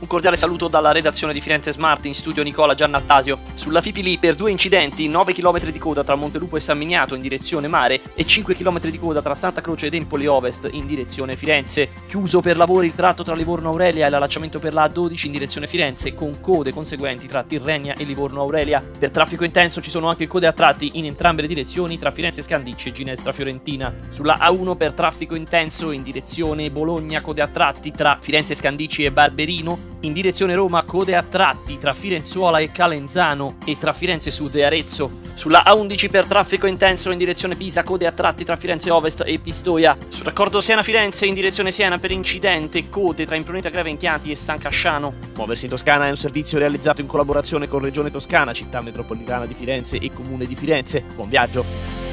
Un cordiale saluto dalla redazione di Firenze Smart, in studio Nicola Giannattasio. Sulla Fipili per 2 incidenti, 9 km di coda tra Montelupo e San Miniato in direzione mare e 5 km di coda tra Santa Croce ed Empoli Ovest in direzione Firenze. Chiuso per lavori il tratto tra Livorno Aurelia e l'allacciamento per la A12 in direzione Firenze, con code conseguenti tra Tirrenia e Livorno Aurelia. Per traffico intenso ci sono anche code a tratti in entrambe le direzioni tra Firenze Scandicci e Ginestra Fiorentina. Sulla A1 per traffico intenso in direzione Bologna, code a tratti tra Firenze Scandicci e Barberino. In direzione Roma, code a tratti tra Firenzuola e Calenzano e tra Firenze Sud e Arezzo. Sulla A11 per traffico intenso in direzione Pisa, code a tratti tra Firenze Ovest e Pistoia. Sul raccordo Siena-Firenze in direzione Siena per incidente, code tra Impruneta Greve in Chianti e San Casciano. Muoversi in Toscana è un servizio realizzato in collaborazione con Regione Toscana, Città Metropolitana di Firenze e Comune di Firenze. Buon viaggio!